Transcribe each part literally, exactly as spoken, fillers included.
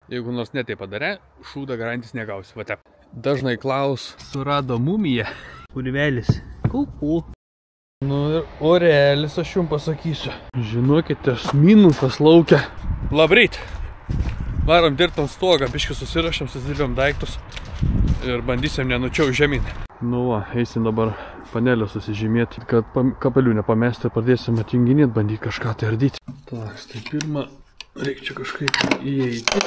Jeigu nors netai padarė, šūdą garantis negausi. Va taip. Dažnai klaus. Surado mumiją. Urvelis. Kuku. Nu ir orelis, aš jums pasakysiu. Žinokite, minusas laukia. Labryt. Varom dirbti ant stogą, biškį susirašėm, susidėliom daiktus ir bandysim nenučiau žemyn. Nu va, eisim dabar panelę susižymėti, kad kapelių nepamesti ir pradėsim atinginėti, bandyti kažką tai ardyti. Tak, tai pirmą reikia čia kažkaip įeiti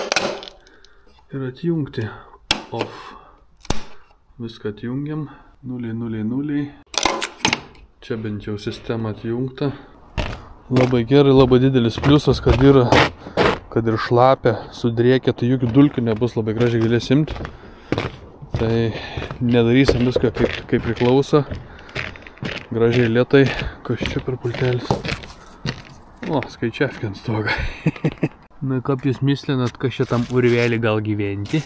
ir atjungti off. Viską atjungiam, nuliai, nuliai, nuliai. Čia bent jau sistema atjungta. Labai gerai, labai didelis pliusas, kad yra, kad ir šlapia, sudrėkia, tai jokių dulkių nebus, labai gražiai galės imti. Tai nedarysim viską kaip, kaip priklauso. Gražiai lėtai, kas čia per pultelis. O, skaičiavkį ant stogą. Na, kaip jūs mislinat, kas čia tam urvelį gal gyventi?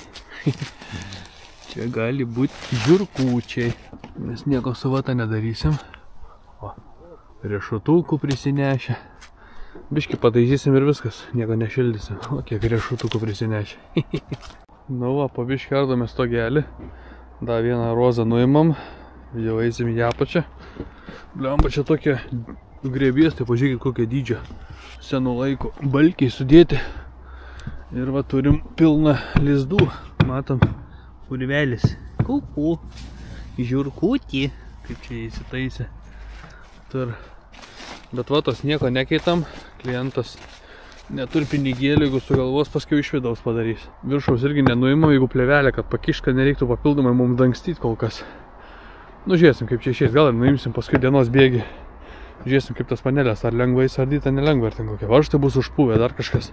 Čia gali būti žiurkūčiai. Mes nieko su vata nedarysim. O, riešutukų prisinešę. Biškį pataisysim ir viskas, nieko nešildysim. O, kiek riešutukų prisinešę. Nu va, po biškį ardome stogelį. Dar vieną rozą nuimam. Jau eisim į apačią. Blemba, čia tokie grėbės, tai pažiūrėkit kokią dydžią. Senų laiko balkiai sudėti. Ir va, turim pilną lizdų. Matom, urvelis. Kuku. Žiurkutį. Kaip čia įsitaisė. Tur. Bet va, tos nieko nekeitam. Klientas neturi pinigėlių, jeigu sugalvos, paskui iš vidaus padarys. Viršaus irgi nenuimam, jeigu plėvelė, kad pakiška, nereiktų papildomai mums dangstyti kol kas. Nu, žiūrėsim, kaip čia išės. Gal ir nuimsim paskui dienos bėgį. Žiūrėsim, kaip tas panelės, ar lengvai sardyta, nelengva, ar ten kokia varžtai bus užpuvę, dar kažkas.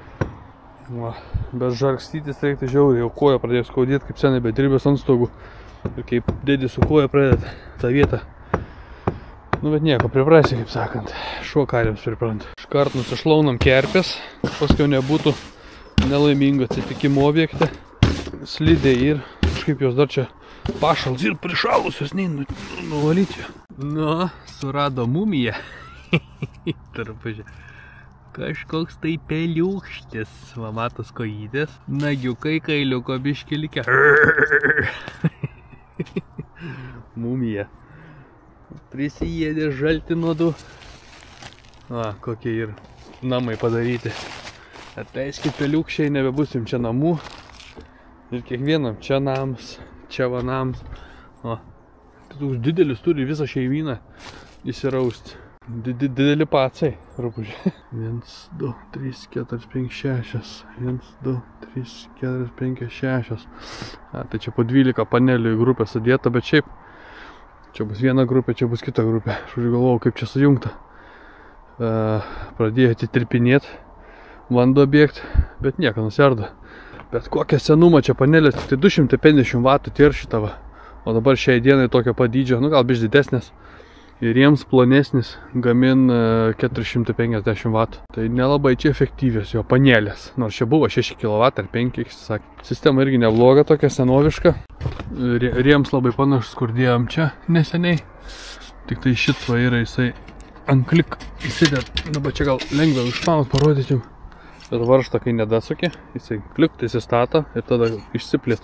Va, bet žarkstytis reiktų žiauriai, jau koja pradėjo skaudėti, kaip senai bedirbės ant stogų. Ir kaip dėdį su koja pradėt tą vietą. Nu, bet nieko, priprasi, kaip sakant. Šuo kariams priprant. Iškart nusišlaunam kerpės, paskui nebūtų nelaimingo atsitikimo objekte. Slidė ir kažkaip jos dar čia pašals ir prišalusios, nei nu, nuvalyti. Nu, surado mumiją. Tarpažė. Kažkoks tai peliukštis. Va, matos kojytės. Nagiukai kailiuko biškį likę. Mumija. Prisijėdė žalti nuodų. Va, kokie ir namai padaryti. Atleiskit peliukščiai, nebebusim čia namų. Ir kiekvienam čia nams, čia vanams. O, toks didelis turi visą šeimyną įsirausti. Dideli pacai, rūpužiai. vienas, du, trys, keturi, penki, šeši. vienas, du, trys, keturi, penki, šeši. A, tai čia po dvylika panelių į grupę sudėta, bet šiaip čia bus viena grupė, čia bus kita grupė. Aš galvojau, kaip čia sujungta. E, pradėjo atitirpinėti, vanduo bėgti, bet nieko nusiardo. Bet kokią senumą čia panelės, tik tai du šimtai penkiasdešimt vatų tiršita va. O dabar šiai dienai tokio padydžio, nu gal biš didesnės. Ir jiems plonesnis gamin keturi šimtai penkiasdešimt vatų. Tai nelabai čia efektyvios jo panelės. Nors čia buvo šeši kilovatai ar penki, kaip sakė. Sistema irgi nebloga, tokia senoviška. Riems labai panašus, kur dėjom čia neseniai. Tik tai šit va yra jisai ant klik įsidėt. Dabar čia gal lengviau išmaut parodyti jums. Bet varžtą kai nedasukė, jisai klik, tai įsistato ir tada išsiplėt.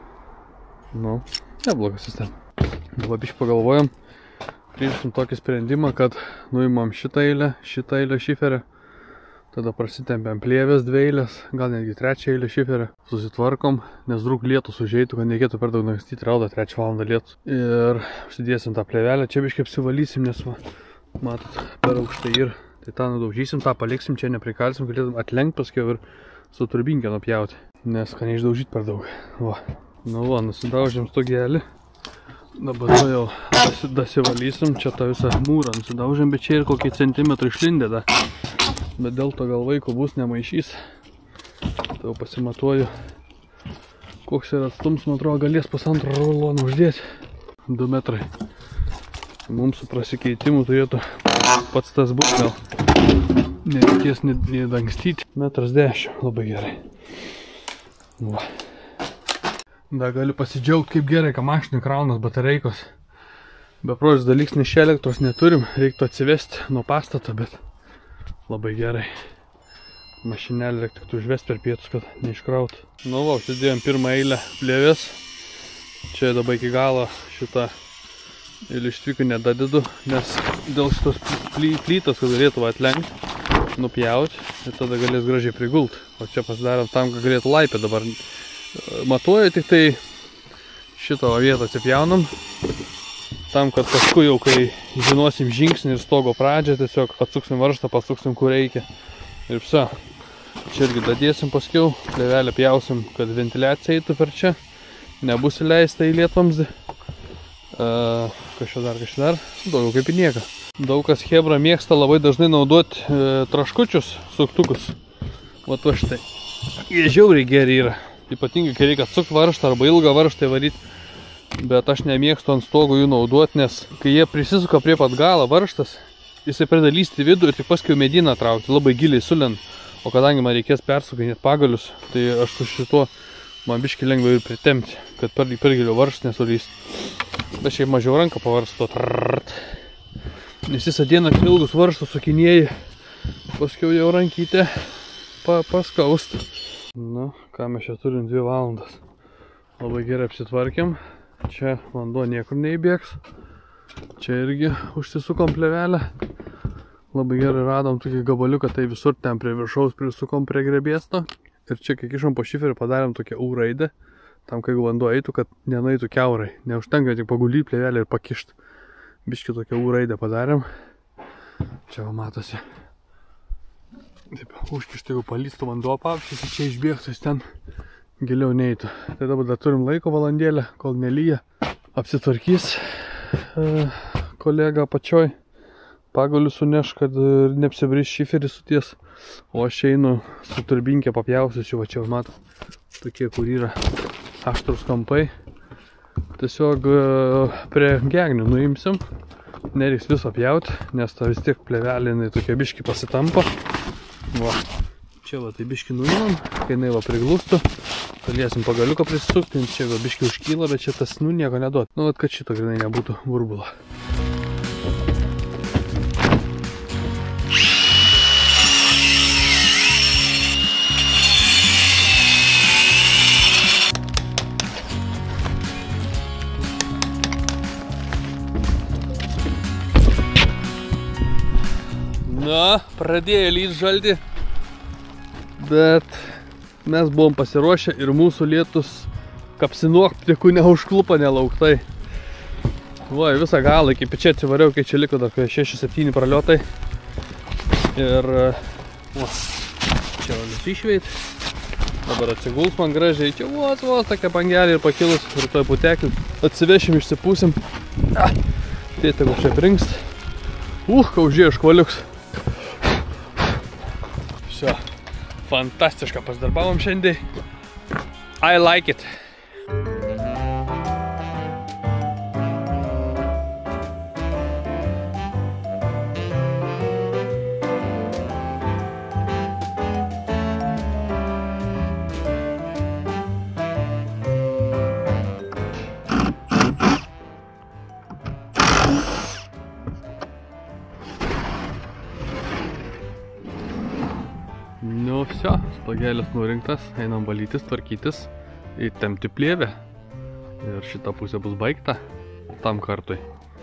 Nu, nebloga sistema. Dabar biškai pagalvojom. Priimsim tokį sprendimą, kad nuimam šitą eilę, šitą eilę šiferę. Tada prasitempiam plėvės dvi eilės, gal netgi trečią eilę šiferę. Susitvarkom, nes drūk lietus užeitų, kad nereikėtų per daug dangstyti, rauda trečią valandą lietus. Ir užsidėsim tą plėvelę, čia biškai apsivalysim, nes va, matot, per aukštai ir. Tai tą nudaužysim, tą paliksim, čia neprikalsim, galėtum atlenkt paskiau ir su turbinkę nupjauti. Nes ką neišdaužyti per daug. Va. Nu va, nusidaužėm stogelį. Dabar to jau dasivalysim, čia tą visą mūrą nusidaužėm, bet čia ir kokį centimetrą išlindė da. Bet dėl to gal vaiko bus nemaišys. Tai jau pasimatuoju, koks yra atstums, man atrodo, galės pusantro rulono uždėti. du metrai. Mums su prasikeitimu turėtų pats tas būt gal. Nereikės nedangstyti. Metras dešimt, labai gerai. Va. Da galiu pasidžiaugti, kaip gerai, kad mašinai kraunas batareikos. Beprotis dalyks, nes čia elektros neturim, reiktų atsivesti nuo pastato, bet labai gerai. Mašinėlį reikia tik užvest per pietus, kad neiškraut. Nu va, užsidėjom pirmą eilę plėvės. Čia dabar iki galo šitą ilištriukų nedadedu, nes dėl šitos ply, plytos, kad galėtų atlenkti, nupjauti ir tada galės gražiai prigult. O čia pasidarom tam, kad galėtų laipę dabar. Matuoju tik tai šitą vietą atsipjaunam. Tam, kad paskui jau, kai žinosim žingsnį ir stogo pradžią, tiesiog atsuksim varžtą, pasuksim kur reikia. Ir visa. Čia irgi dadėsim paskiau, plėvelę pjausim, kad ventiliacija eitų per čia. Nebus įleista į lietvamzdį. Uh, kažką dar, kažką dar. Daugiau kaip į nieką. Daug kas chebra mėgsta labai dažnai naudoti uh, traškučius, suktukus. Vat va štai. Jie žiauriai geri yra. Ypatingai, kai reikia atsukti varžtą arba ilgą varžtą įvaryti. Bet aš nemėgstu ant stogo jų naudoti, nes kai jie prisisuka prie pat galą varžtas, jisai pradeda lysti vidų ir tik paskui medyną traukti, labai giliai sulent. O kadangi man reikės persukinėti pagalius, tai aš su šituo man biškai lengviau ir pritemti, kad per, per giliau varžtas nesulyst. Bet šiaip mažiau ranką pavarsto. Nes visą dieną ilgus varžtus sukinėjai, paskiau jau rankytę pa, paskaust. Nu, ką mes čia turim dvi valandas. Labai gerai apsitvarkėm. Čia vanduo niekur neįbėgs. Čia irgi užsisukom plėvelę. Labai gerai radom tokį gabaliuką, tai visur ten prie viršaus prisukom prie grebėsto. Ir čia, kai kišom po šiferį, padarėm tokią U raidę, tam, kai vanduo eitų, kad nenueitų kiaurai. Neužtenka tik pagulyti plėvelę ir pakišti. Biškį tokią U raidę padarėm. Čia va matosi. Taip, užkišti, jeigu palystų vanduo papšys, čia išbėgtų, jis ten giliau neeitų. Tai dabar dar turim laiko valandėlę, kol nelyja. Apsitvarkys e, kolega apačioj. Pagalius suneš, kad neapsibrys šiferį suties. O aš einu su turbinkę papjausiu, va čia matau. Tokie, kur yra aštrus kampai. Tiesiog prie gegnių nuimsim. Nereiks viso pjauti, nes ta vis tiek plėvelė jinai tokia biški pasitampa. Va. Čia va tai biški nuimam, kai jinai va priglūstų. Galėsim pagaliuką prisukti, čia va biški užkyla, bet čia tas nu nieko neduot. Nu, kad šito grinai nebūtų burbulo. Na, pradėjo lyt žalti, bet mes buvom pasiruošę ir mūsų lietus kapsinuok ptikų neužklupa nelauktai. Va, visą galą iki čia atsivariau, kai čia liko dar šeši septyni praliotai. Ir, va, čia valis išveit. Dabar atsiguls man gražiai, čia vos, vos, tokia bangelė ir pakilus, rytoj puteklį. Atsivešim, išsipūsim. Ah, tai tegu čia prinkst. Uh, kaužėjo škvaliuks. Все, fantastiška pasidarbavom šiandien. I like it. Nu, vsio, stogelis nurinktas, einam valytis, tvarkytis, įtempti plėvę. Ir šita pusė bus baigta tam kartui.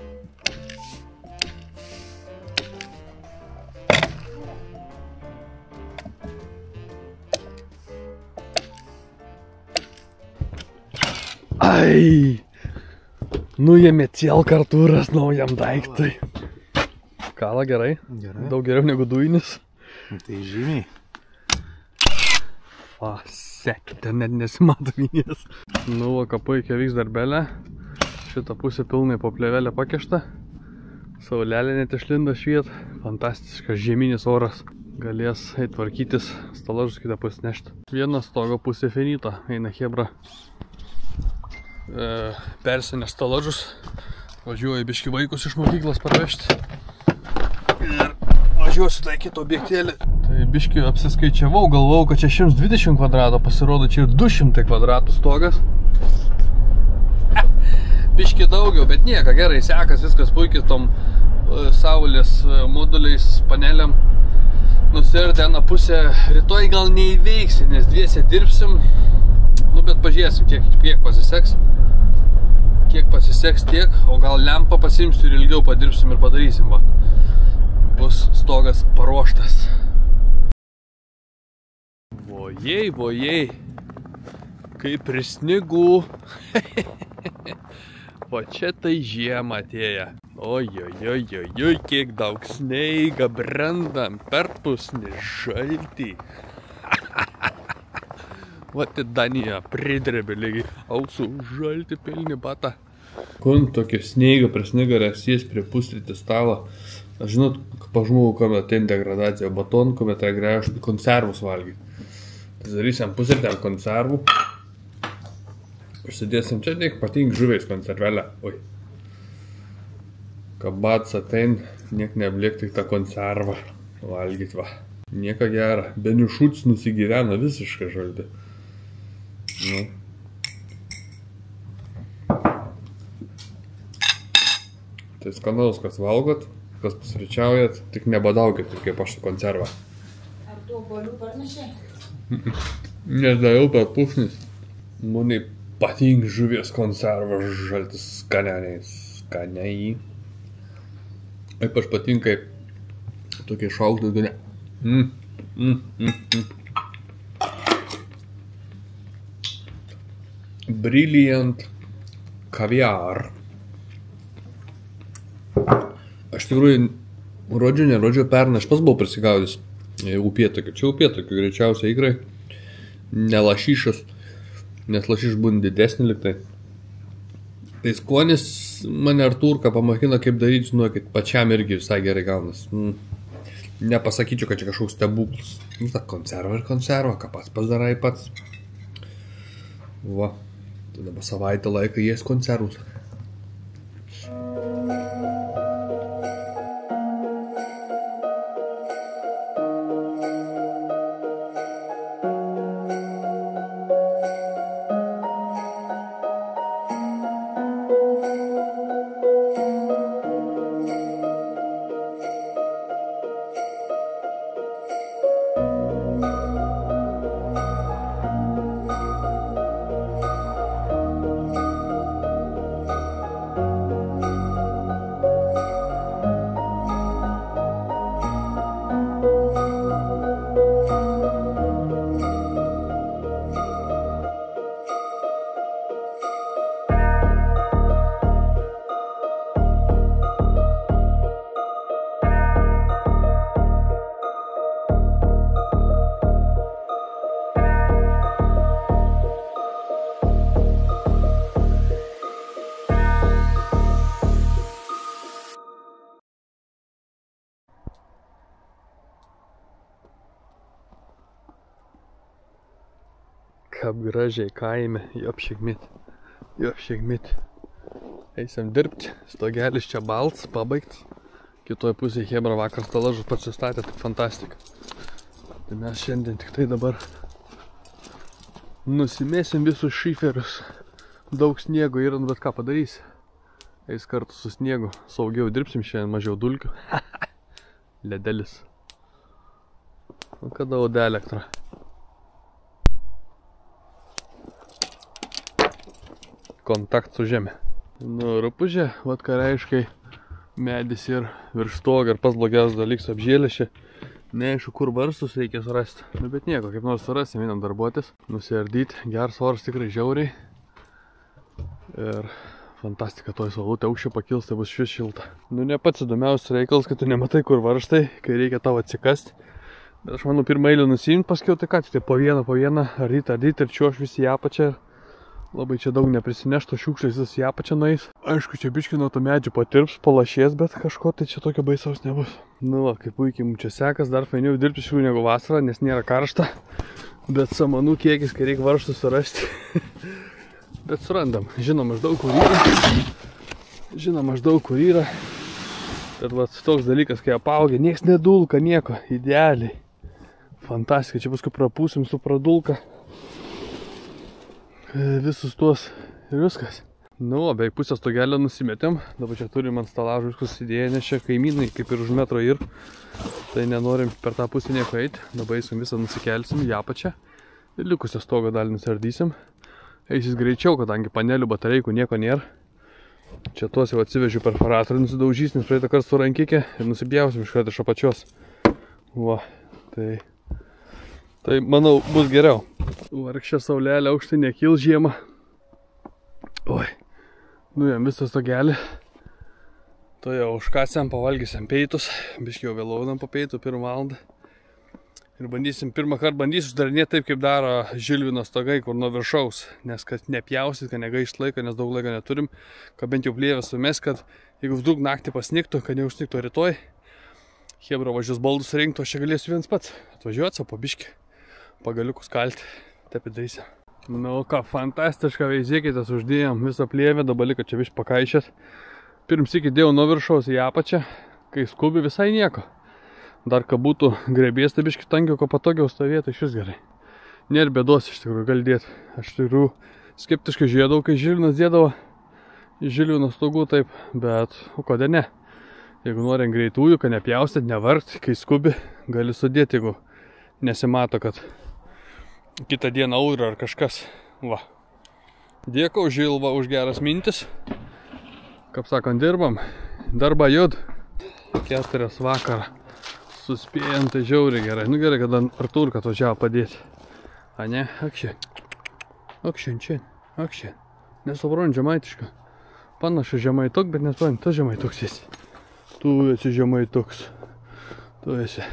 Ai! Nuėmė cielkartūras naujam daiktui. Kala gerai? Gerai. Daug geriau negu dujinis. Tai žymiai. Va, sek, ten net nesimato vinės. Nu, va, kapuikė vyks darbelė. Šitą pusę pilnai po plėvelę pakešta. Saulelė net išlinda šviet. Fantastiškas žieminis oras. Galės eit tvarkytis, stalažus kitą pusę nešti. Viena stogo pusė finita. Eina hebra. E, persinė stalažus. Važiuoju biški vaikus iš mokyklos parvežti. Ir važiuosiu tai kitą objektėlį. Tai biški apsiskaičiavau, galvau, kad čia šimtas dvidešimt kvadratų, pasirodo čia ir du šimtai kvadratų stogas. Biški daugiau, bet nieka, gerai sekas, viskas puikiai tom saulės moduliais, paneliam. nusiardė vieną pusę, rytoj gal neįveiksi, nes dviese dirbsim, nu bet pažiūrėsim, kiek, kiek pasiseks, kiek pasiseks tiek, o gal lempą pasimsiu ir ilgiau padirbsim ir padarysim, va. Bus stogas paruoštas. Vojei, vojei, kaip prisnigu. O čia tai žiema atėja. Oi, oi, oi, oi, oi, kiek daug sneiga brandam per pusnį šaltį. Vat į Daniją pridrebė lygiai. Ausų žalti pilni batą. Kun tokį sneigą prie snegarės prie pusrytį stalo. Aš žinot, pažmogų, kuomet ateina degradacija baton, kuomet tai gręžti konservus valgyti. Tai darysim pusrytį ant konservų. Užsidėsim čia, tik patink žuviais konservelę. Oi. Kabats atein, niek nebliek tik tą konservą valgyt, va. Nieka gera. Beniušuts nusigyvena visiškai žaldi. Nu. Tai skanaus, kas valgot, kas pusryčiaujat, tik nebadaukit, kaip aš su konservą. Ar tu obolių parnešė? Nes dariau per pusnis. Mani patink žuvies konservas žaltis skaniai, skaniai. Ypač patinka tokie šaltai gane. Mm, mm, mm, mm. Brilliant kaviar. Aš tikrųjų, rodžiu, nerodžiu pernai, aš pas buvau prisigaudęs upėtokių. Čia upėtokių greičiausiai ikrai, ne lašišas, nes lašiš būna didesnį liktai. Tai skonis mane Artūrka pamakino, kaip daryti, žinokit, pačiam irgi visai gerai gaunas. Mm. Nepasakyčiau, kad čia kažkoks stebuklas. Nu, ta konserva ir konserva, ką pats pasidarai pats. Va, tai dabar savaitę laiką jės konservus. Kaip gražiai kaime, jopšėkmit, jopšėkmit. Eisim dirbti, stogelis čia balts, pabaigts. Kitoje pusėje Hebra vakar stalažus pasistatė, tai fantastika. Tai mes šiandien tik tai dabar nusimėsim visus šiferius. Daug sniego yra, bet ką padarysi. Eis kartu su sniegu, saugiau dirbsim šiandien, mažiau dulkių. Ledelis. O kada oda elektra? Kontakt su žemė. Nu, rupūžė, vat ką reiškia medis ir virš stogo, ir pas blogiausias dalykas apžėlėšė. Neaišku, kur varstus reikės rasti. Nu, bet nieko, kaip nors surasim, einam darbuotis, nusiardyti, geras oras tikrai žiauriai. Ir fantastika, toj saulutė aukščio pakils, tai bus švis šilta. Nu, ne pats įdomiausias reikalas, kad tu nematai, kur varstai, kai reikia tau atsikasti. Bet aš manau, pirmą eilę nusiimt, paskiau tai ką, tai po vieną, po vieną, ardyti, ardyti ir čiuoš visi į apačią. Labai čia daug neprisinešto, šiukšlės vis į apačią nueis. Aišku, čia biški nuo to medžių patirps, palašės, bet kažko tai čia tokio baisaus nebus. Nu va, kaip puikiai mums čia sekas, dar fainiau dirbti šių negu vasarą, nes nėra karšta. Bet samanų kiekis, kai reikia varžtų surasti. Bet surandam, žinom maždaug kur yra. Žinom maždaug kur yra. Bet va, toks dalykas, kai apaugė, nieks nedulka, nieko, idealiai. Fantastika, čia paskui prapūsim su pradulka. Visus tuos ir viskas. Nu, o beveik pusę stogelio nusimetėm. Dabar čia turim ant stalažų susidėję, nes čia kaimynai kaip ir už metro ir. Tai nenorim per tą pusę nieko eiti. Dabar eisim visą nusikelsim į apačią. Ir likusią stogą dalį nusardysim. Eisis greičiau, kadangi panelių batareikų nieko nėra. Čia tuos jau atsivežiu perforatorių nusidaužys, nes praeitą kartą su rankikė ir nusipjausim iš karto iš apačios. Va, tai... Tai, manau, bus geriau. Vargšė saulelė aukštai nekil žiemą. Oi. Nu, jam visą stogelį. To jau užkasėm, pavalgysim peitus. Biškai jau vėlaunam po peitų pirmą valandą. Ir bandysim, pirmą kartą bandysiu sudarinėti taip, kaip daro Žilvino stogai, kur nuo viršaus. Nes kad nepjausit, kad negaišt laiką, nes daug laiko neturim. Kad bent jau plėvę sumės, kad jeigu vdruk naktį pasniktų, kad neužsniktų rytoj. Hebra važiuos baldus rinktų, aš čia galėsiu viens pats atvažiuoti savo po biškį. Pagaliukus kalti. Taip darysim. Nu ką, fantastiška, veizėkitės, uždėjom visą plėvę, dabar liko čia viš pakaišęs. Pirms iki dėjau nuo viršaus į apačią, kai skubi visai nieko. Dar ką būtų grebės, tai biški tankiau, ko patogiau stovėtų, iš vis gerai. Nėra bėdos iš tikrųjų, gali dėti. Aš tikrųjų skeptiškai žiūrėdavau, kai Žilvinas dėdavo į Žilvino stogų taip, bet o kodėl ne? Jeigu nori greitųjų, kad nepjaustyt, nevargt, kai skubi, gali sudėti, jeigu nesimato, kad kitą dieną audra ar kažkas. Va. Dėkau Žilva už geras mintis. Kaip sakant, dirbam. Darbą jud. Keturias vakarą. Suspėjant, tai žiauriai gerai. Nu gerai, kad Arturka atvažiavo padėti. A ne? Akšien. Akšien, čia. Akšien. Nesuprantu, žemaitiška. Panašu žemaitok, bet nesuprantu, tas žemaitoks esi. Tu esi žemaitoks. Tu esi.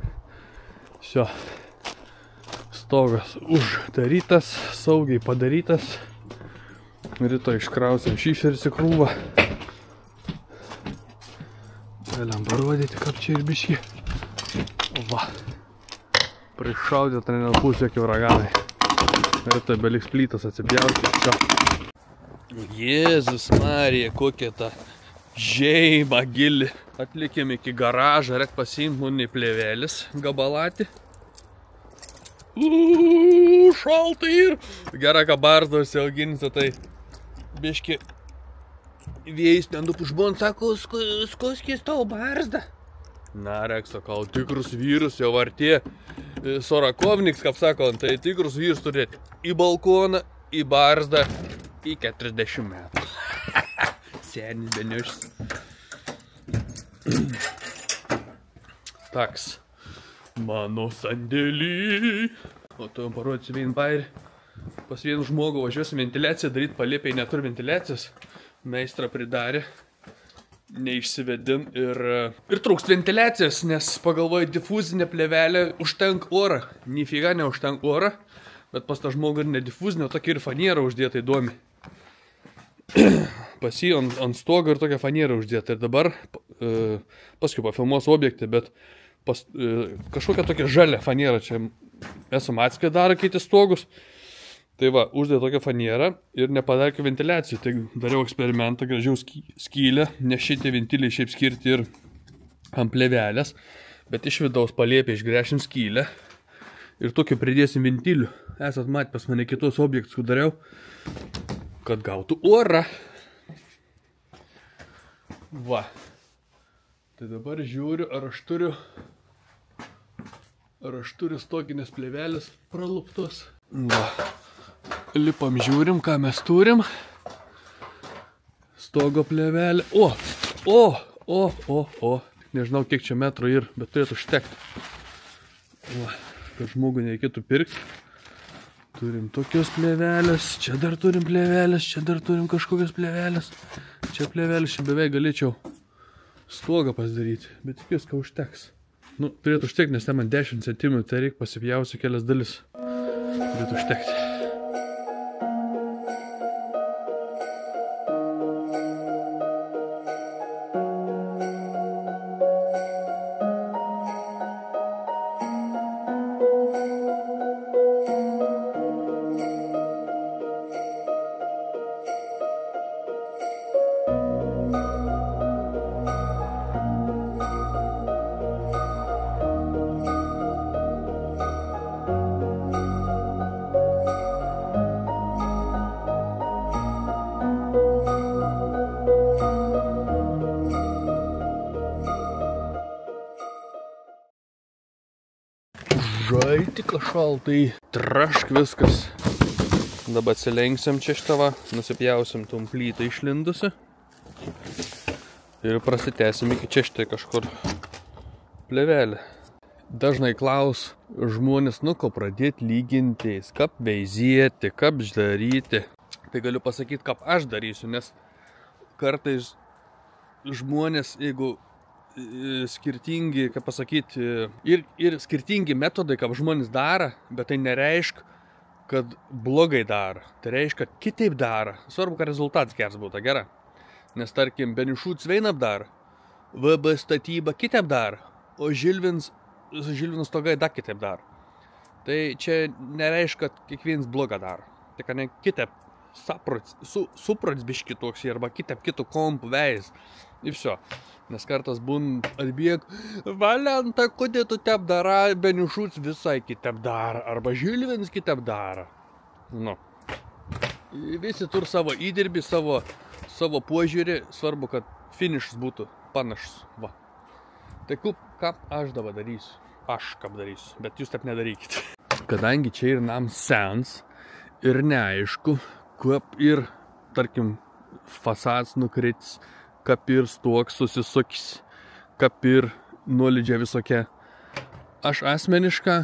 Šio. Stogas uždarytas, saugiai padarytas. Rytoj iškrausim šyšeris į krūvą. Galim parodyti, kaip čia ir biški. Va. Prišaudė trenėl pusę kiauraganai. Rytoj beliks plytas atsipjauti. Čia. Jėzus Marija, kokia ta žeima gili. Atlikėm iki garažą, reik pasiimt mūnį plėvelis gabalatį. Uuu, šaltai ir gera, ką barzdos auginsi, tai biški vėjais nendupužbon, sako, skuskis tau barzdą. Na, reik, sakau, tikrus vyrus jau artė Sorakovniks, kaip sako, tai tikrus vyrus turėti į balkoną, į barzdą, į keturiasdešimt metų. Senis beniušis. Taks. Mano sandėly. O tu jam parodysiu vien bairį. Pas vienų žmogų važiuosim ventiliaciją daryti, palėpiai neturi ventiliacijos. Meistra pridarė. Neišsivedin ir, ir trūkst ventiliacijos, nes pagalvoju, difuzinė plėvelė užtenk orą. Nifiga neužtenk orą, bet pas tą žmogų ir nedifuzinė, o tokia ir faniera uždėta įdomi. Pas jį ant, ant stogo ir tokia faniera uždėta. Ir dabar, e, paskui pafilmuos objektą, bet pas, e, kažkokia tokia žalia faniera, čia esam atskiai darą keiti stogus. Tai va, uždė tokią fanierą ir nepadarkiu ventiliacijų. Tai dariau eksperimentą, gražiau skylę, nes šitie ventiliai šiaip skirti ir ant plėvelės, bet iš vidaus palėpė išgręšim skylę ir tokį pridėsim ventilių. Esat matę pas mane kitus objektus, kur dariau, kad gautų orą. Va. Tai dabar žiūriu, ar aš turiu, ar aš turiu stoginės plėvelės praluptos. Va. Lipam, žiūrim, ką mes turim. Stogo plėvelė. O, o, o, o, o. Nežinau, kiek čia metrų ir, bet turėtų užtekti. Va, kad žmogų nereikėtų pirkti. Turim tokios plėvelės. Čia dar turim plėvelės. Čia dar turim kažkokios plėvelės. Čia plėvelės, čia beveik galėčiau stogą pasidaryti. Bet tikiuosi, kad užteks. Nu, turėtų užtekti, nes ten man dešimt centimetrų, tai reikia pasipjausiu kelias dalis. Turėtų užtekti. tik šaltai. Trašk viskas. Dabar atsilenksim čia šitą, nusipjausim tom plytą išlindusi. Ir prasitęsim iki čia štai kažkur plevelį. Dažnai klaus žmonės, nu ko pradėti lygintis, kaip veizėti, kaip daryti. Tai galiu pasakyti, kaip aš darysiu, nes kartais žmonės, jeigu skirtingi, kaip pasakyti, ir, ir skirtingi metodai, kaip žmonės daro, bet tai nereiškia, kad blogai daro. Tai reiškia, kad kitaip daro. Svarbu, kad rezultatas geras būtų, gera. Nes tarkim, Benišų Cveina daro, V B statyba kitaip daro, o Žilvins, Žilvinų stogai dar kitaip daro. Tai čia nereiškia, kad kiekvienas blogą daro. Tai kad ne kitaip saprots, su, suprots biški toks, arba kitaip kitų kompų veis. Ir viso. Nes kartas būn atbėg, Valenta, kodėl tu taip dara, Benišūts visai kitaip daro, arba Žilvins kitaip daro. Nu. Visi turi savo įdirbį, savo, savo požiūrį, svarbu, kad finišas būtų panašus. Va. Tai kaip, ką aš dabar darysiu? Aš kaip darysiu, bet jūs taip nedarykite. Kadangi čia ir nam sens ir neaišku, kaip ir, tarkim, fasadas nukrits, kaip ir stoks susisukis, kaip ir nuolydžia visokia. Aš asmenišką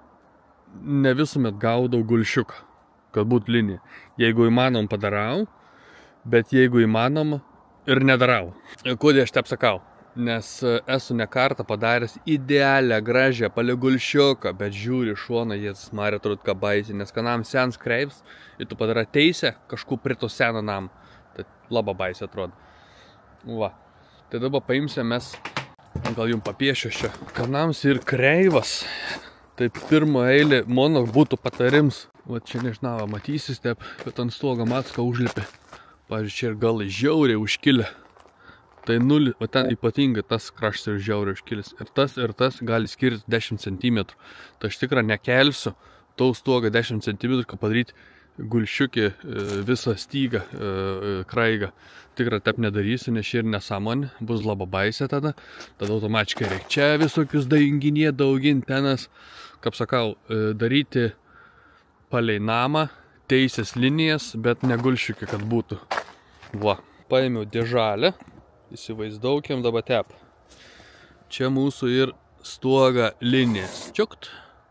ne visuomet gaudau gulšiuką, kad būtų linija. Jeigu įmanom padarau, bet jeigu įmanom ir nedarau. Kodėl aš taip sakau? Nes esu ne kartą padaręs idealią, gražią paligulšiuką, bet žiūri šoną, jis marė turbūt ką baisi, nes kanam sens kreivs ir tu padara teisę kažkur prie to seno nam. Tai labai baisi atrodo. Va. Tai dabar paimsim mes, gal jums papiešiu šio. Kanams ir kreivas. Tai pirmo eilė mano būtų patarims. Va čia nežinau, matysis taip, kad ant stogo matska užlipė. Pavyzdžiui, čia ir gal žiauriai užkilę. Tai nulį, o ten ypatingai tas kraštas ir žiauriai užkilis. Ir tas ir tas gali skirti dešimt centimetrų. Tai aš tikrai nekelsiu tau stogą dešimt centimetrų, kad padaryti gulšiukį visą stygą, kraigą. Tikrai taip nedarysiu, nes čia ir nesąmonė, bus labai baisė tada. Tada automatiškai reikia čia visokius dainginė dauginti, tenas, kaip sakau, daryti palei namą, teisės linijas, bet ne gulšiukį, kad būtų. Va, paėmiau dėžalę. Įsivaizdaukiam dabar tep. Čia mūsų ir stoga linijas. Čiukt.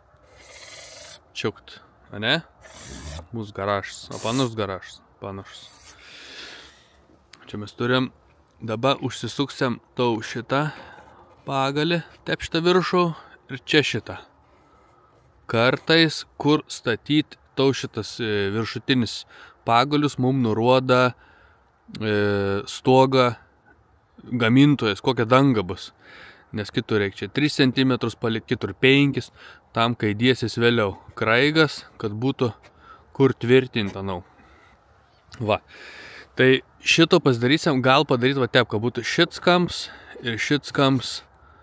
Čiukt. A ne? Mūsų garažas. O panašus garažas. Panašus. Čia mes turim. Dabar užsisuksiam tau šitą pagalį. Tep šitą viršų. Ir čia šitą. Kartais, kur statyti tau šitas viršutinis pagalius, mums nuroda e, stogą gamintojas, kokia danga bus. Nes kitur reikia čia tris centimetrus palikti, kitur penkis, tam, kai dėsis vėliau kraigas, kad būtų kur tvirtinta, nau. Va. Tai šito pasidarysim, gal padaryti va taip, kad būtų šitskams ir šitskams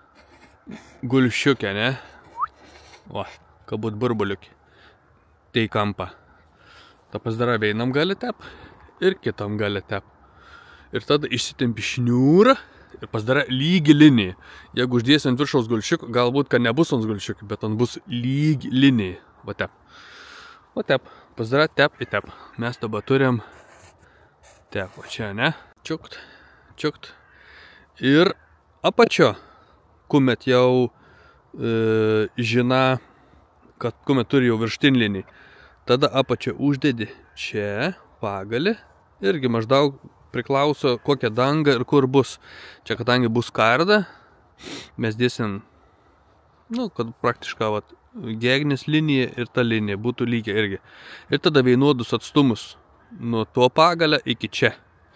gulšiukė, ne? Va, kad būtų burbuliukė. Tai kampą. Ta pasidara vienam gali tep ir kitam gali tep. Ir tada išsitempi šniūrą ir pasidara lygi linija. Jeigu uždėsi ant viršaus gulšiukų, galbūt, kad nebus ant gulšiukų, bet ant bus lygi linija. Va tep. Va tep. Pasidara tep į tep. Mes dabar turim tep. Va čia, ne? Čiukt. Čiukt. Ir apačio, kuomet jau e, žina, kad kuomet turi jau viršutinį liniją. Tada apačio uždedi čia pagalį. Irgi maždaug priklauso kokia danga ir kur bus. Čia kadangi bus karda, mes dėsim, nu, kad praktiškai vat, gegnis linija ir ta linija būtų lygia irgi. Ir tada vienodus atstumus nuo to pagalio iki čia.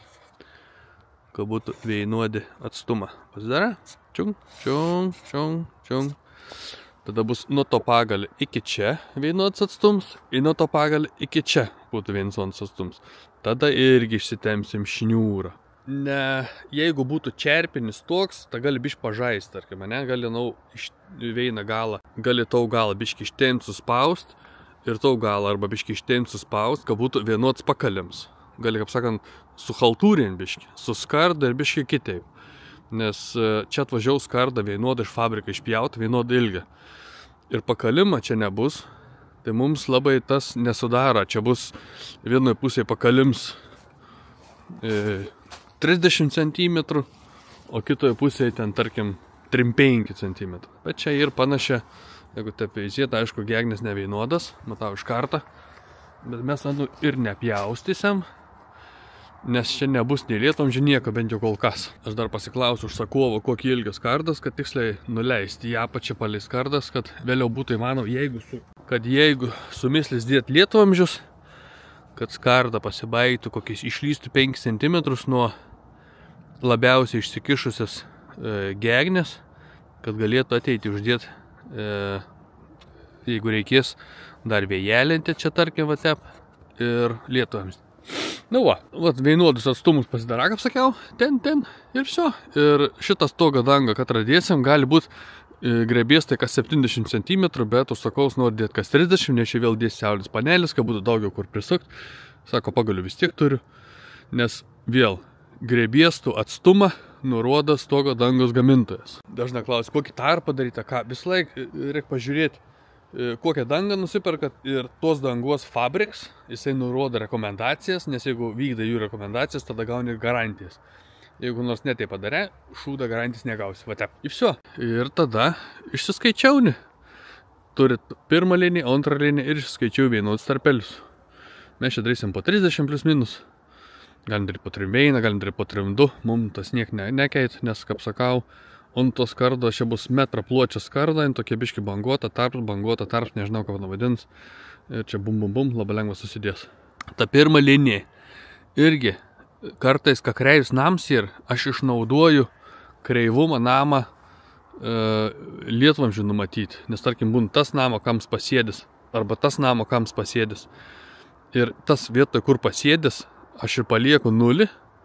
Kad būtų vienodi atstumą. Pasidara. Čiung, čiung, čiung, čiung. Tada bus nuo to pagalio iki čia vienodas atstums ir nuo to pagalio iki čia būtų vienodas atstums. Tada irgi išsitemsim šniūrą. Ne, jeigu būtų čerpinis toks, tai gali biški pažaisti, tarkime, ne, gali, nau, iš veina galą, gali tau galą biški ištemti suspaust ir tau galą arba biški ištemti suspaust, kad būtų vienodas pakalims. Gali, kaip sakant, suhaltūrin biški, su skarda ir biški kitaip. Nes čia atvažiau skarda vienodą iš fabriką išpjauti, vienodą ilgą. ir pakalimo čia nebus, tai mums labai tas nesudaro. Čia bus vienoje pusėje pakalims e, trisdešimt centimetrų, o kitoje pusėje ten, tarkim, trim penki centimetrų. Bet čia ir panašia, jeigu taip veizėt, aišku, gegnės nevienodas, matau iš kartą, bet mes anu ir nepjaustysim, nes čia nebus nei lietvamzdžio nieko, bent jau kol kas. Aš dar pasiklausiu užsakovo, kokį ilgio skardas, kad tiksliai nuleisti į apačią palei skardas, kad vėliau būtų įmanoma, jeigu su, kad jeigu sumislis dėt lietvamzdžius, kad skarda pasibaigtų kokiais išlystų penkis centimetrus nuo labiausiai išsikišusios e, gegnės, kad galėtų ateiti uždėti, e, jeigu reikės, dar vėjelintį čia, tarkim, va tep ir lietvamzdį. Nu va, va, vienodus atstumus pasidara, kaip sakiau, ten, ten ir viso. Ir šitą stogą dangą, kad radėsim, gali būti e, grebės tai kas septyniasdešimt centimetrų, bet užsakaus nori dėti kas trisdešimt, nes čia vėl dės saulės panelis, kad būtų daugiau kur prisukt. Sako, pagaliu vis tiek turiu, nes vėl grebėstų atstumą nurodo stogo dangos gamintojas. Dažnai klausia, kokį tarpą daryti, ką visą laiką reikia pažiūrėti, kokią dangą nusiperkat ir tos dangos fabriks, jisai nurodo rekomendacijas, nes jeigu vykda jų rekomendacijas, tada gauni garantijas. Jeigu nors netai padarė, šūdą garantijas negausi. Va tep. Ir viso. Ir tada išsiskaičiauni. Turit pirmą liniją, antrą liniją ir išsiskaičiau vienodus tarpelius. Mes čia darysim po trisdešimt plus minus. Galim daryti po trim vieną, galim daryti po trim du. Mums tas niek ne, nekeit, nes, kaip sakau, ant to skardo čia bus metrą pločio skarda, ant tokia biški banguota, tarp, banguota, tarp, nežinau, ką vadins. Ir čia bum, bum, bum, labai lengva susidės. Ta pirma linija irgi kartais, ką kreivus nams ir aš išnaudoju kreivumą namą e, lietvamzdžių numatyti. Nes, tarkim, būn tas namo, kams pasėdis, arba tas namo, kams pasėdis. Ir tas vietoj, kur pasėdis, aš ir palieku nulį,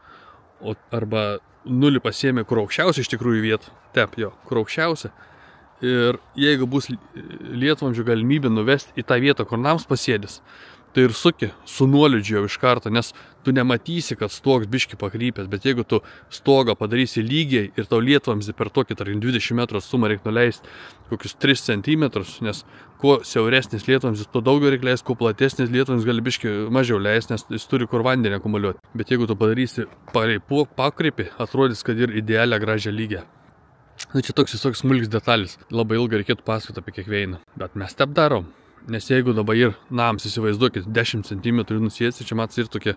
o, arba nulį pasiėmė kur aukščiausia iš tikrųjų vietų. Tep, jo, kur aukščiausia. Ir jeigu bus lietvamzdžių galimybė nuvesti į tą vietą, kur nams pasėdis, tai ir suki su nuolydžiu jau iš karto, nes tu nematysi, kad stogas biški pakrypęs, bet jeigu tu stogą padarysi lygiai ir tau lietvamzdį per tokį, tarkim, dvidešimt metrų atstumą reikia nuleisti kokius tris centimetrus, nes kuo siauresnis lietvamzdis, tuo daugiau reikia leisti, kuo platesnis lietvamzdis gali biški mažiau leisti, nes jis turi kur vandenį akumuliuoti. Bet jeigu tu padarysi pareipu, pakrypį, atrodys, kad ir idealią gražią lygę. Na, čia toks visoks smulkis detalis. Labai ilgai reikėtų pasakoti apie kiekvieną. Bet mes taip darom. Nes jeigu dabar ir nams įsivaizduokit dešimt centimetrų nusėdsi, čia matas ir tokia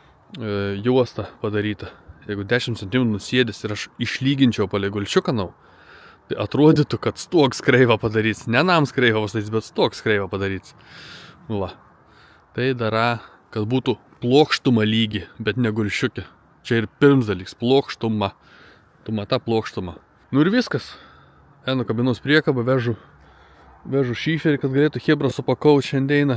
e, juosta padaryta. Jeigu dešimt centimetrų nusėdis ir aš išlyginčiau palei gulčiuką nau, tai atrodytų, kad stogs kreivą padarys. Ne nams kreivą padarys, bet stogs kreivą padarys. Va. Tai dara, kad būtų plokštuma lygi, bet ne gulčiukė. Čia ir pirms dalyks, plokštuma. Tu mata plokštuma. Nu ir viskas. Enu kabinos priekabą, vežu, vežu šyferį, kad galėtų hebra supakau šiandieną.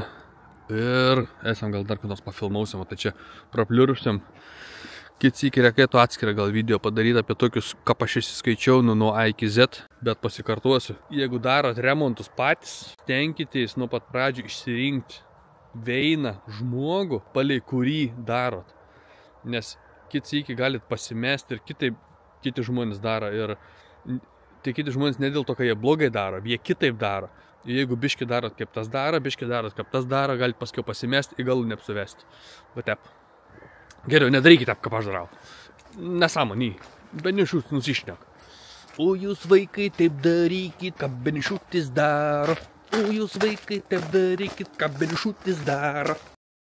Ir esam gal dar kienos pafilmausim, o tai čia prapliurpsim. Kits iki reikėtų atskirą gal video padaryti apie tokius, ką aš įsiskaičiau nu, nuo A iki Z, bet pasikartuosiu. Jeigu darot remontus patys, stenkitės nuo pat pradžių išsirinkti veiną žmogų, palei kurį darot. Nes kits iki galit pasimesti ir kitaip kiti žmonės daro. Ir tai kiti žmonės ne dėl to, kad jie blogai daro, jie kitaip daro. Ir jeigu biški darot kaip tas daro, biški darot kaip tas daro, galit paskiau pasimesti, į galų neapsivesti. Va tep. Geriau, nedarykit taip, kaip aš darau. Nesąmonį. Benišūtis nusišnek. O jūs vaikai taip darykit, ką Benišūtis daro. O jūs vaikai taip darykit, ką Benišūtis daro.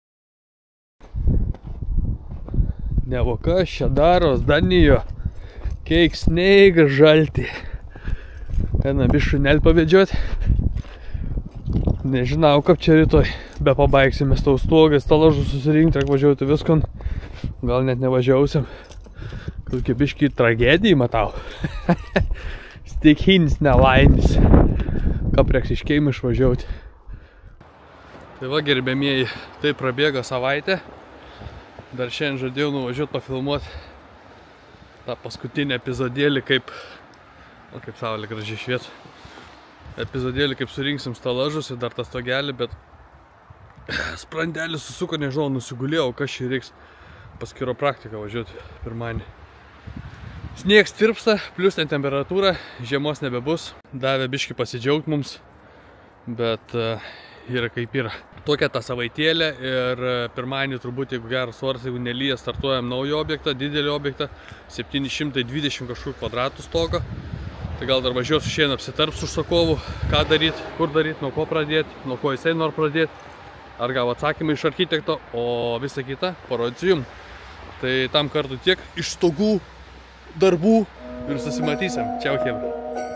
Ne, o kas čia daro, Danijo? Keiksneiga žalti. Eina bišunelį pavedžioti. Nežinau, kaip čia rytoj. Be pabaigsime stau stogą, stalažų susirinkti, reikia važiuoti viskon. Gal net nevažiausim. Kokie biški tragedijai matau. Stichinis nelaimis. Kaip reiks iškeimą išvažiuoti. Tai va, gerbėmieji, tai prabėga savaitę. Dar šiandien žadėjau nuvažiuoti pafilmuoti tą paskutinį epizodėlį, kaip, o kaip saulė gražiai šviet, epizodėlį, kaip surinksim stalažus ir dar tą stogelį, bet sprandelis susuko, nežinau, nusigulėjau, kas čia reiks pas chiropraktiką važiuoti pirmanį. Sniegs tirpsta, plius ten temperatūra, žiemos nebebus, davė biškį pasidžiaugt mums, bet yra kaip yra. Tokia ta savaitėlė ir pirmadienį turbūt, jeigu geras oras, jeigu nelyja, startuojam naują objektą, didelį objektą, septyni šimtai dvidešimt kažkur kvadratų stogo. Tai gal dar važiuosiu šiandien apsitarp su užsakovu, ką daryti, kur daryti, nuo ko pradėti, nuo ko jisai nori pradėti, ar gavo atsakymą iš architekto, o visą kitą parodysiu jums. Tai tam kartu tiek iš stogų darbų ir susimatysim. Čiau, chebra.